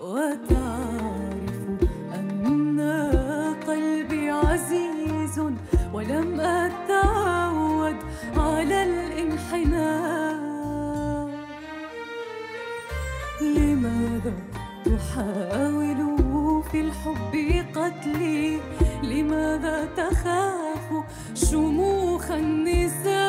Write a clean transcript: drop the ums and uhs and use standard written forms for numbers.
وتعرف أن قلبي عزيز ولم أتعود على الانحناء. لماذا تحاول في الحب قتلي؟ لماذا تخاف شموخ النساء؟